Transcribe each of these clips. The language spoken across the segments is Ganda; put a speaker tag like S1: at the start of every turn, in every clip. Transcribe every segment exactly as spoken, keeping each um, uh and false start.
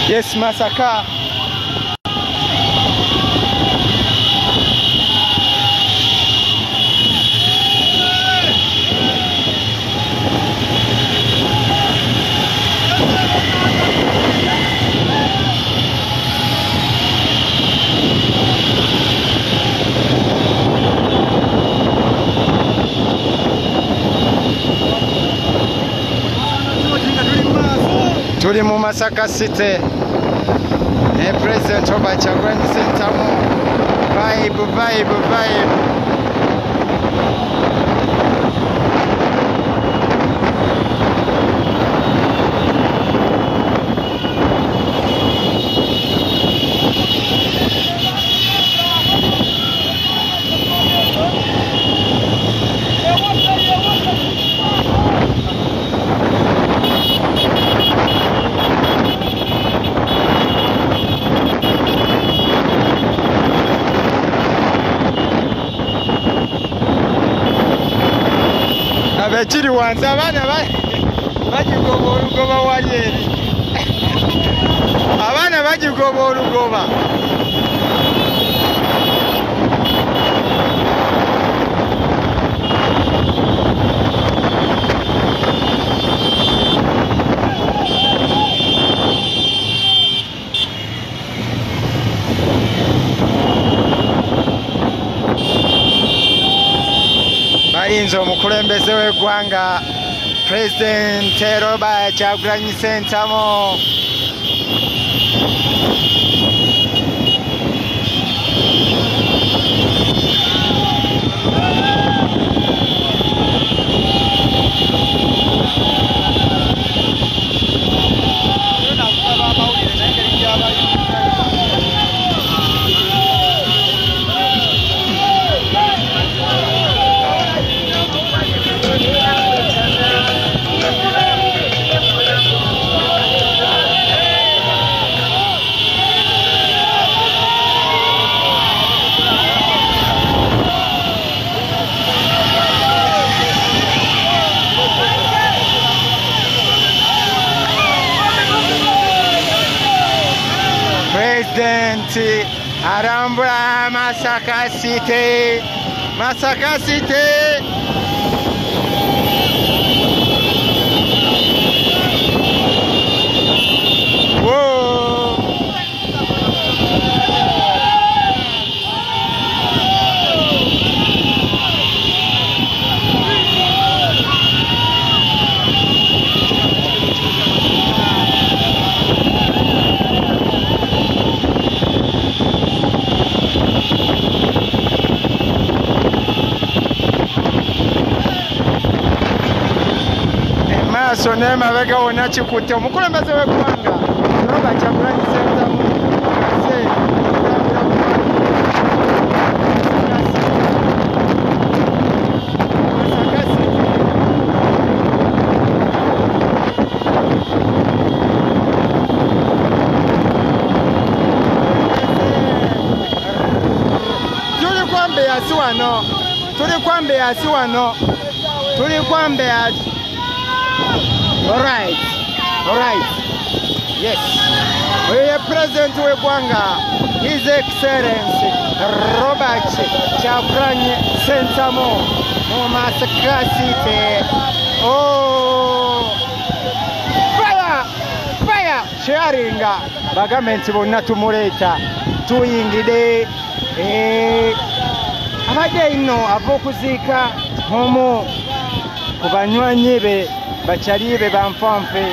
S1: Yes, Masaka. Tuli mu Masaka City. The President Robert Kyagulanyi Ssentamu. Vibe, vibe, vibe. Abachiri wanza abana bagigoba olugoba wali eri. Abana bagigoba olugoba. Balinze omukulembeze w'eggwanga President Robert Kyagulanyi Ssentamu. President arambula Masaka City. Masaka City. Whoa. So nema wega wona chikutte omukulembeze w'eggwanga Robert Kyagulanyi Ssentamu se tuli kwambe yasi wano tuli kwambe yasi wano tuli kwambe yasi. All right, all right, yes. We are President w'eggwanga, His Excellency Robert Kyagulanyi Ssentamu mu Masaka City. Oh, fire, fire, sharing. Bagamenti bonna tumuleeta tuyingide. Eh, abadde ino ava okuziika omu ku banywanyi be bachali be banfanfe.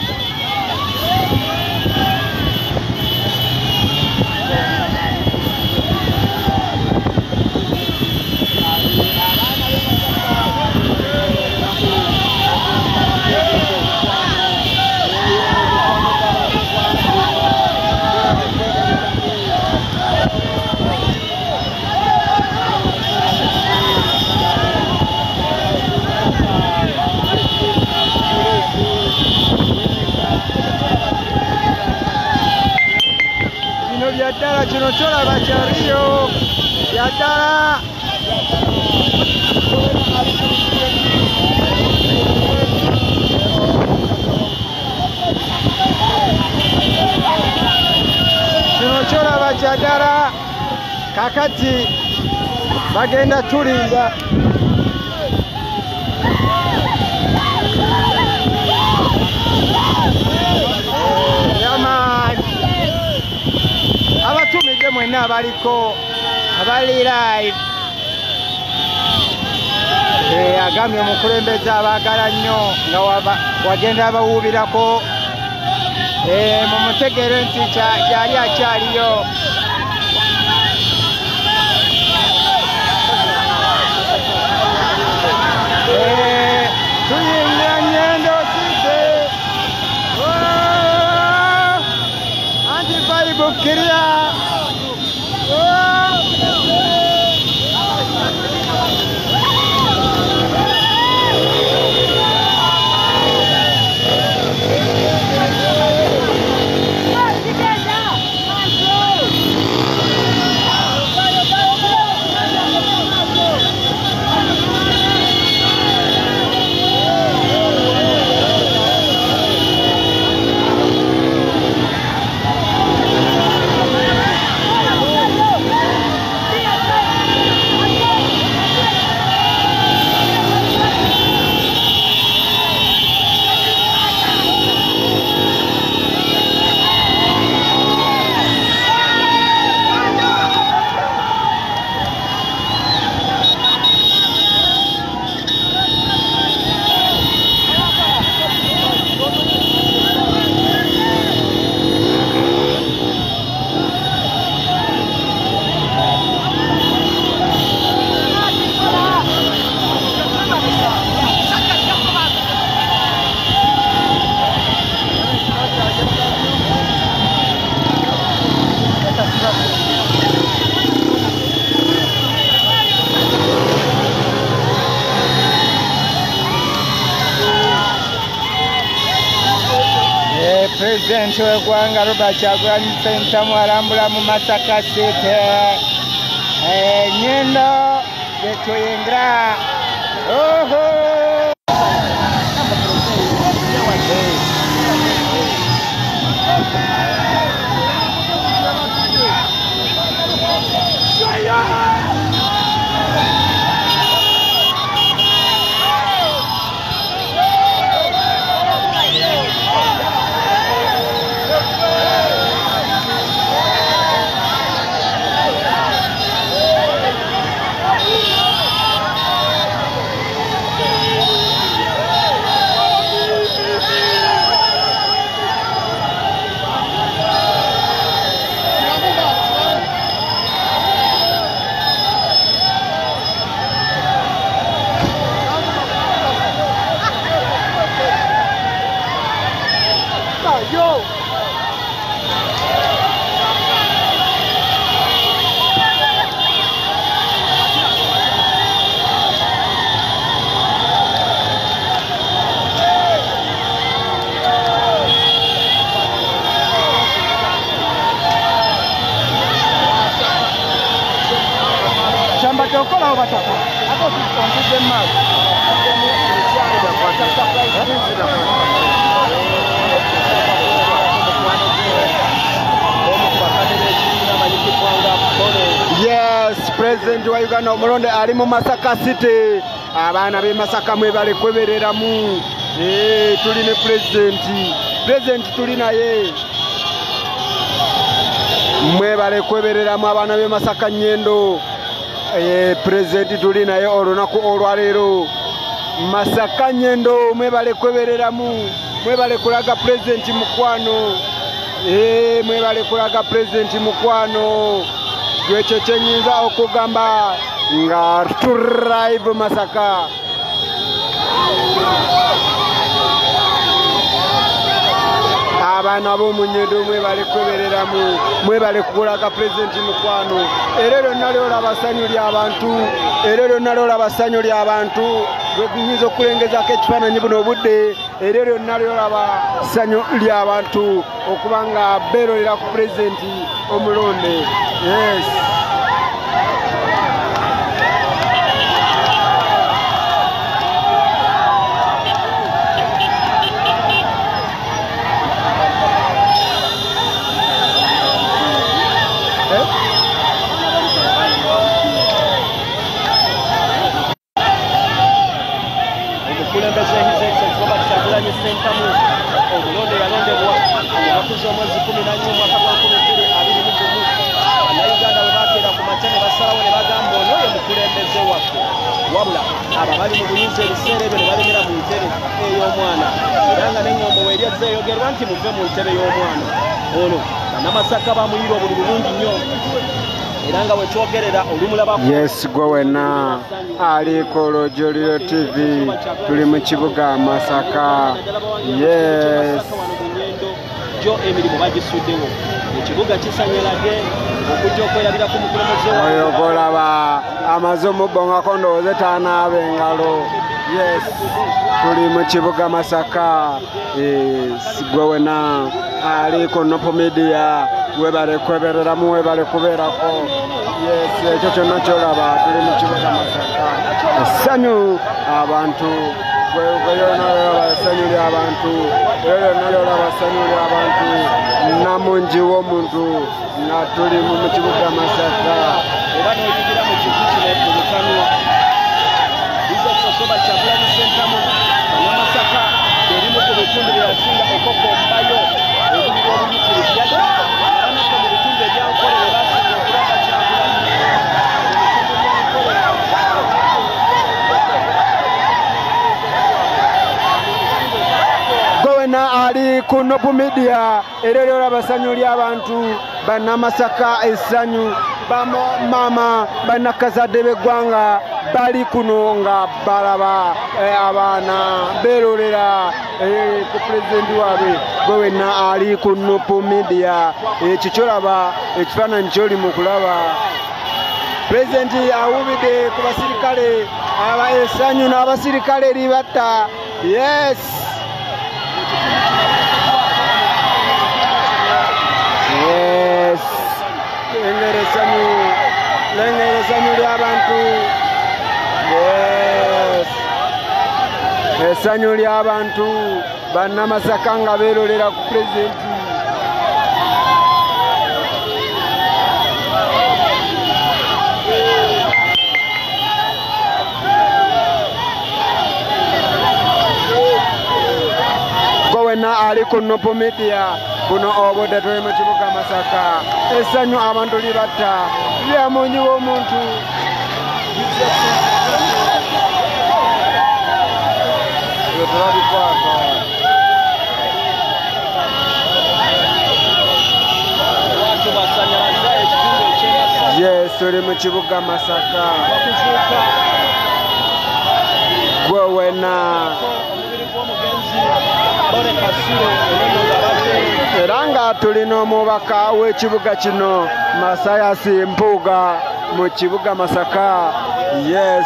S1: Yadala kino kyolaba kyaliyo yadala kya ddala kakati bagenda tulinga yamaani abatumidde mwenna abaliko abali live agambye omukulembeze abaagala nnyo nga wagenda abawuubirako mumutegere nti kyali akyaliyo tuyingira Nyendo City anti vibe kiria President w'eggwanga Robert Kyagulanyi Ssentamu alambula mu Masaka City. Nyendo gye tuyingira. Okola obatako ate otukontuze maaso yes president wa Uganda omulonde ali mu Masaka City abaana b'e Masaka mwebale kwebereramu eh tuli ne president president tuli naye mwebale kwebereramu abaana b'e Masaka Nyendo. Eh president tuli naye olunaku olwaleero Masaka Nyendo mwebale kwebereramu mwebale kulaga president mukwano eh mwebale kulaga president mukwano gwekyo kyenyinza okugamba nga drive Masaka abaana b'omu Nyendo mwebale kwebereramu mwebale kulaga president mukwano era lyonna lyolaba ssanyu ly'abantu era lyonna lyolaba ssanyu ly'abantu bwe gunyinza okulengezako ekifaananyi buno obudde era lyonna lyolaba ssanyu ly'abantu okuba nga beerolera ku pulezidenti omulonde yes
S2: okuza omwezi kumi na nnya omwaka gwa nkumi bbiri abiri mu gumu bannayuganda bwe bakeera ku makya ne basalawo ne bagamba ono ye mukulembeze waffe wabula abo bali mu buyinza ebiseera ebyo ne balemera mu ntebe ey'omwana era nga n'ennyombo weeryezza eyogerwa nti muve mu ntebe y'omwana ono bannamasaka bamuyira obuli bulungi nnyo era nga bwe kyogerera olumulabako
S1: yes gwe wenna aliko Lojoliro T V tuli mu kibuga Masaka yes
S2: jo emirimu bagisuddewo ekibuga kisanyalage okujja okweyabira ku mukulembeze
S1: oyo golaba amaze omubbongako ndowooza taanaaba engalo yes tuli mu kibuga Masaka gwe wena aliko Nopo Media webale kwebereramu webale kubeerako yes ekyo kyonna kyolaba tuli mu kibuga Masaka essanyu abantu essanyu ly'abantu lyonna lyolaba essanyu ly'abantu namungi w'omuntu nga tuli mu kibuga Masaka
S2: era n'oyigira mu kintu kino mu butanwa bizososoba Kyagulanyi Ssentamu bannamasaka erimu ku bitundu bye yasinga okukombayo obuliri obuyitirivu yadde abanako mu bitundu ebyankole bye basinga okulaba Kyagulanyi
S1: gowena ali ku Nopo Media era lyolaba essanyu ly'abantu bannamasaka essanyu bamama bannakazadde b'eggwanga bali kuno nga balaba abaana beerolera ku pulezidenti waabwe gwe wenna ali ku Nopo Media ekyo kyolaba ekifaananyi kyoli mu kulaba pulezidenti awubidde ku basirikale aba essanyu n'abasirikale libatta yes yes lengera essanyu lengera essanyu ly'abantu yes essanyu ly'abantu bannamasaka nga beerolera ku pulezidenti gowena ali ku Nopo Media kuno obudde tuli mu kibuga Masaka essanyu abantu libatta lyamunyi w'omuntu tulabikwaka yes tuli mu kibuga Masaka gwe wena era nga tulina omubaka w'ekibuga kino Masayasi Mpuuga mu kibuga Masaka yes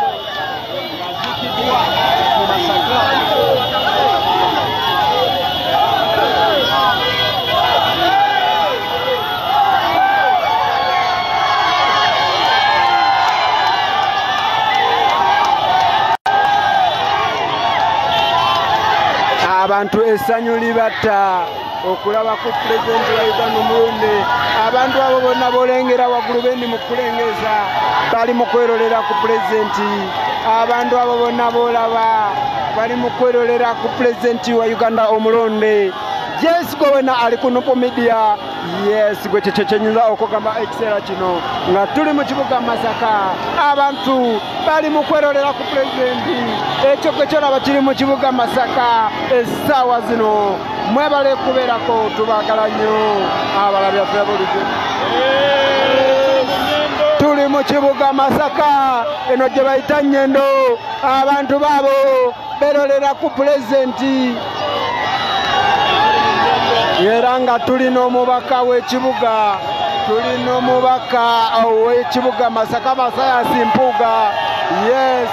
S1: abantu essanyu libatta okulaba ku pulezidenti wa Uganda omulonde abantu abo bonna bolengera waggulu bendi mu kulengeza bali mu kwerolera ku pulezidenti abantu abo bonna bolaba bali mu kwerolera ku pulezidenti wa Uganda omulonde yes gowena ali ku Nopo Media yes gwe kyekyo kyenyinza okugamba ekiseera kino nga tuli mu kibuga Masaka abantu bali mu kwerolera ku pulezidenti ekyo gwe kyolaba kiri mu kibuga Masaka essaawa zino mwebale kubeerako tubagala nnyo abalabi baffe bulijjo tuli mu kibuga Masaka eno gye bayita Nnyendo abantu baabo beerolera ku pulezidenti era nga tulina omubaka w'ekibuga tulina omubaka w'ekibuga Masaka Masayasi Mpuuga yes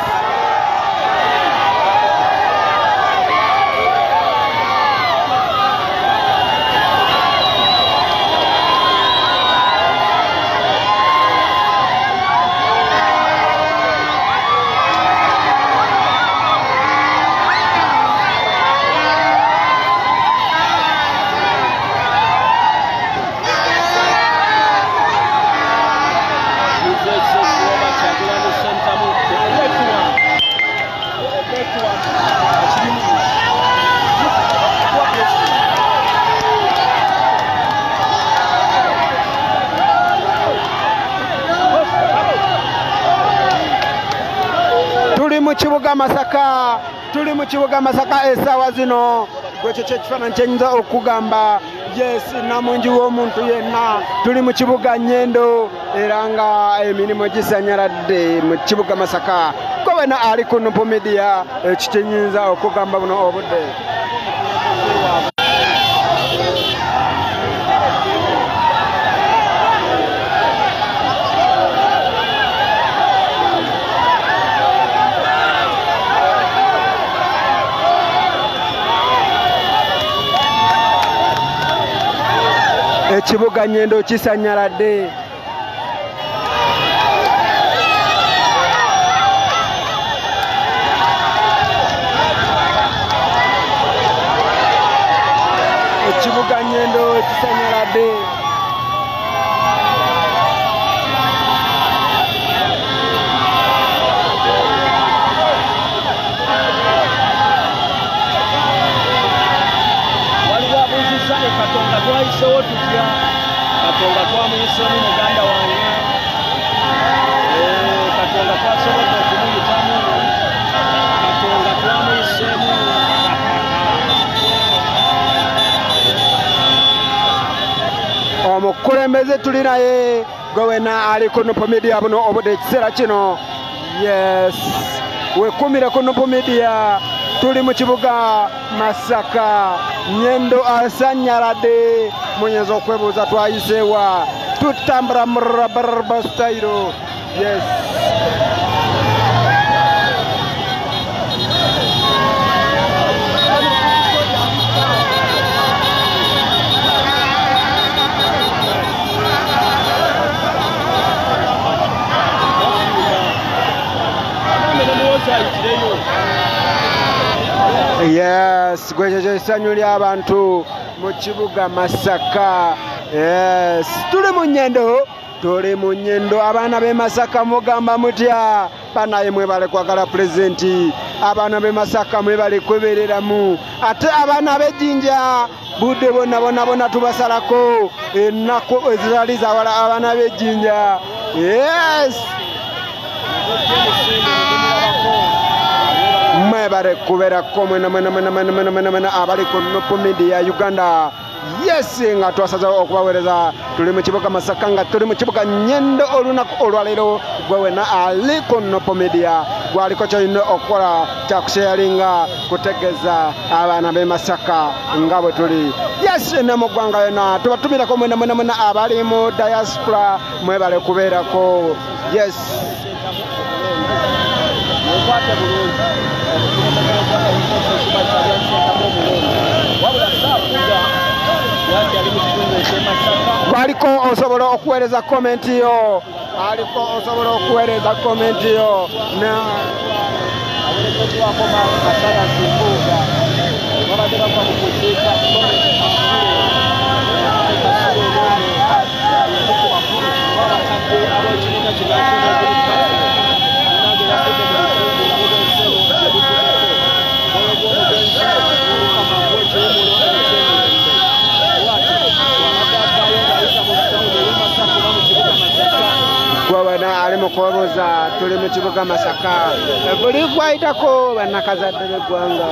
S1: kibuga Masaka tuli mu kibuga Masaka esawa zino gwekyo kyekifaananyi kyenyinza okugamba yes namungi w'omuntu yenna tuli mu kibuga Nyendo era nga emirimu gisanyaladde mu kibuga Masaka gowena ali ku Nupu Media ekyo kyenyinza okugamba buno obudde ekibuga Nyendo kisanyaladde ekibuga Nyendo kisanyaladde
S2: Katonda twayisewo tutya Katonda twamuyisemu muganda wange Katonda twasobola okumuyitamu Katonda twamuyisemu
S1: omukulembeze tuli naye gowena ali ku Nupu Media buno obudde ekiseera kino yes wekumire ku Nupu Media tuli mu kibuga Masaka Nyendo asanyaladde mwenyezo okwebuuza twayiseewa tutambula mu rabarba style yes yes gwekyo essanyu ly'abantu mu kibuga Masaka yes tuli mu Nyendo tuli mu Nyendo abaana b'e Masaka mugamba mutya banaye mwebale kwagala pulezidenti abaana b'e Masaka mwebale kwebereramu ate abaana b'Ejjinja budde bonna bonna bonna tubasalako ennaku ezitali zawala abaana b'Ejjinja yes mwebale kuberako mwena mwena mwena mwena mwena mwena mwena abali ku Nupu Media Uganda yes nga twasazeewo okubaweereza tuli mu kibuga Masaka nga tuli mu kibuga Nyendo olunaku olwaleero gwewena ali ku Nupu Media gwaliko kyolina okukola kyakusheyalinga kutegeeza abaana b'e Masaka nga bwe tuli yes ne mu ggwanga yonna tubatumirako mwena mwena mwena abali mu diaspora mwebale kubeerako yes Aliko osobola okuweereza komenti yo aliko osobola okuweereza komenti yo na
S2: aberekeddwako masaya simbuga babadde bava mu kuziika babakadde ab'ekibiina
S1: gwewena ali mu kwebuuza tuli mu kibuga Masaka buli gwayitako bannakazadde b'eggwanga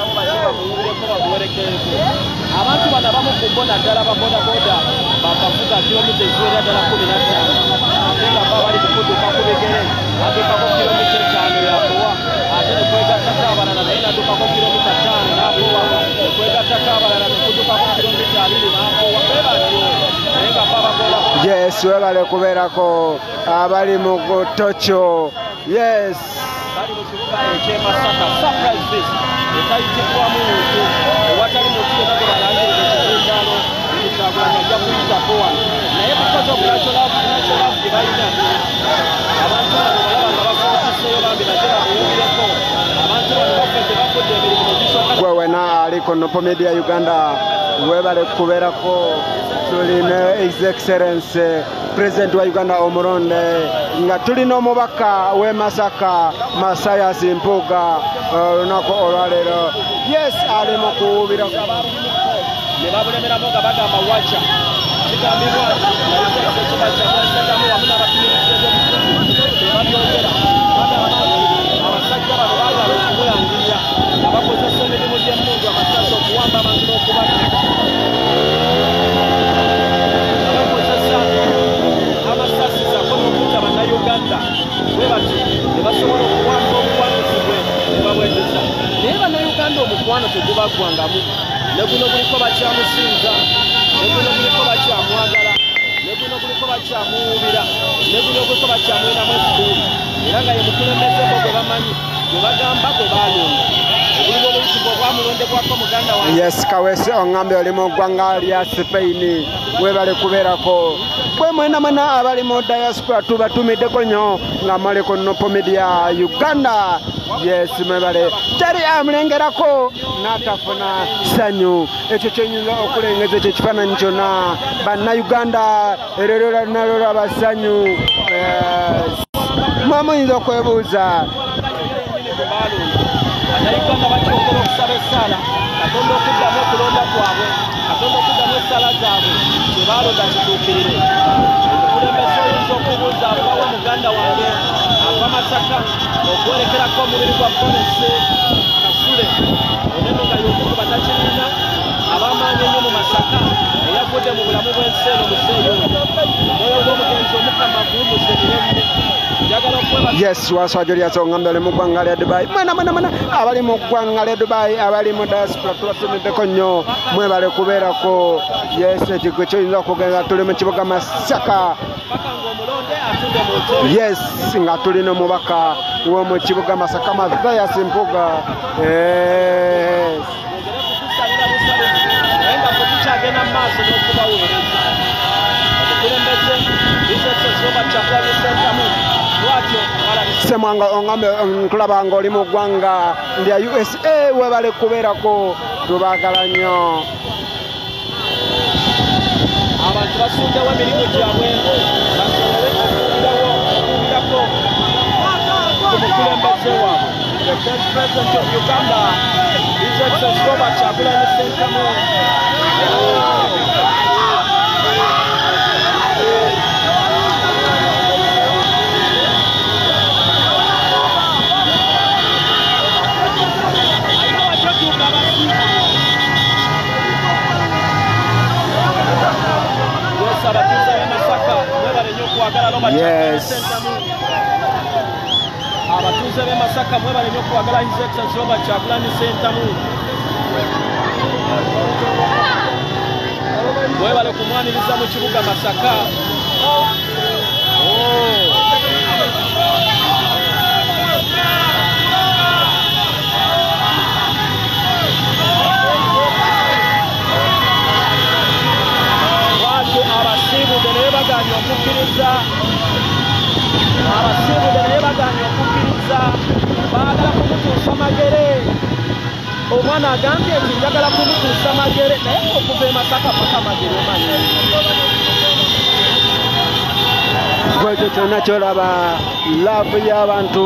S2: abantu bano abamu ku boda ddala babodaboda bakavuga kilomita eziwera ddala kumi na ttaano ate nga baba bali kukuduka ku bigere adukako kilomita etaano yakuwa ate ne kwegattako abalala naye nadukako kilomita ttaano n'akuwa ne kwegattako abalala ne kudukako kilomita abiri n'akuwa bebatyo naye nga baba bodaboda
S1: yes webale kubeerako abali mu Tocho yes
S2: bali mu kibuga eky'e Masaka surprise visit etayitibwamu muntu ewatali muntu yonna gwe balangirira ekizindaalo ekikyakulanya ajja kuyitako wano naye bukozi obunakyoravu gye balina abantu bano balaba nga bafuukiseeyo bambi nate bamuwumireko abantu bano bafudde bafudde emirimu negisooka
S1: gwewena ali ku Nupu Media Uganda webale kubeerako tulina his excellence president wa Uganda omulonde nga tulina omubaka w'e Masaka Masaya Simpuga olunaku olwaleero yes ali mu kuwubira
S2: ne babulemeramu nga bagamba waca kigambibwa nti ekibakyamu wamu n'abatumiriza ebyobufuzi tebabyogera bagamba abasajja bano baagala bulamu ne guno guliko bakyamusinza ne guno guliko bakyamwagala ne guno guliko bakyamuwubira ne guno guliko bakyamwinamu essuubi era nga ye mukulembezeko gwe bamanyi gwe bagamba gwe balonda obulimu obuyitibwa obwamulondebwako muganda wange.
S1: Yes, Kawese ongambe oli mu ggwanga lya Spain webale kubeerako bwe mwena mwena abali mu diaspora tubatumiddeko nnyo nga maleko Nopo Media Uganda. Yes, mwebale teri amulengerako n'atafuna ssanyu ekyo kyenyinza okulengeza ekyo ekifaananyi kyonna bannayuganda erero nalo lwabassanyu. Mwamuyinza okwebuuza
S2: bannayuganda bakyongera okusaba essaala katonda okuddamu okulonda kwabwe katonda okuddamu essaala zaabwe kye baalonda kituukirire. omukulembeze oyinza okubuuza abawo muganda wange ava Masaka okwerekerako omubiri gwa Bonesi Kasule oneno nga yokuku batakirina abamaanyi ennyo mu Masaka eyavudde mu bulamu bw'ensi eno museeyo omwoyo gw'omugenzi omukama guwumuze mirembe.
S1: Yes, waswajo lya songambe ali mu ggwanga lya Dubai mwena mwena mwena abali mu ggwanga lya Dubai abali mu diaspora tubatumiddeko nnyo mwebale kubeerako. Yes, ekigwe kyoyinza okugenda tuli mu kibuga Masaka. Yes, nga tuli n'omubaka w'omu kibuga Masaka Mathias Mpuga. Yes. Semwanga ongambe nkulaba nga oli mu ggwanga lya U S A webale kubeerako tubaagala nnyo.
S2: Abantu basuddewo emirimu gyabwe basobole okuwulirawo okuwulirako ku mukulembeze waabwe. The first president of Uganda, His Excellency Robert Kyagulanyi Ssentamu.
S1: Yes.
S2: Abatuuze b'e Masaka mwebale nnyo okwagala His Excellency Robert Kyagulanyi Ssentamu. Mwebale kumwaniriza mu kibuga Masaka. Abasiibudde naye bagaanye okukkiriza abasiibudde naye bagaanye okukkiriza baagala kumutuusa magere. Omwana agambye nti njagala kumutuusa magere naye okuva e Masaka paka magere omanyi
S1: gwekyo kyonna kyolaba laavu y'abantu.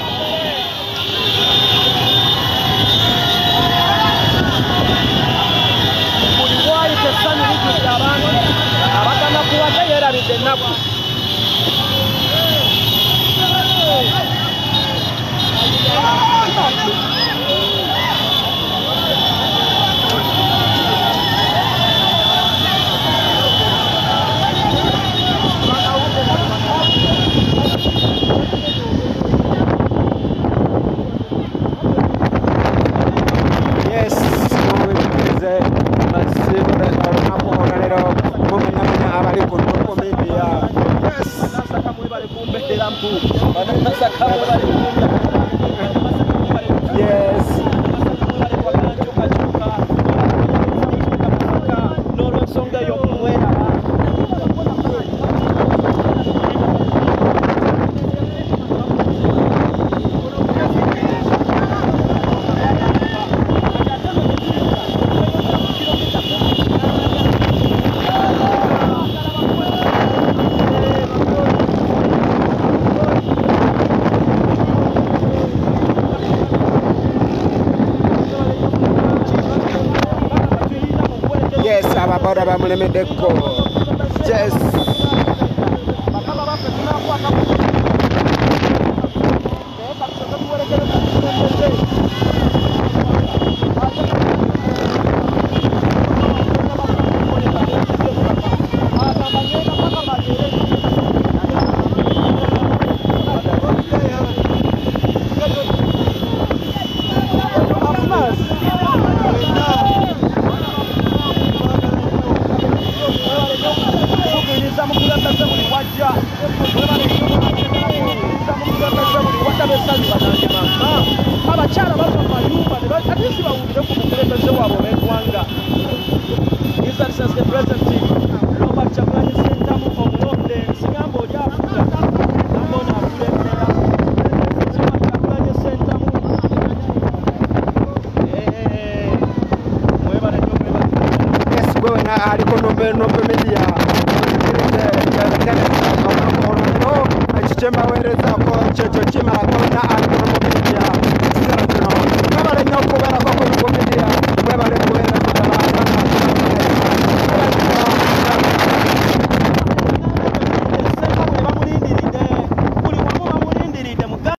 S2: buli bwayita essanyu lijjudde abantu abagana kuwadde yeerabidde ennaku.
S1: Yes. Yes, ababoda bamulemeddeko. Yes. Yes.
S2: Kyagulanyi Ssentamu omulonde nsigambo olyafuga nambona akulembera Kyagulanyi Ssentamu mwebale nnyo mwebale
S1: yes gwe na aliko nombe nombe media ekikembaweerezako kyekyo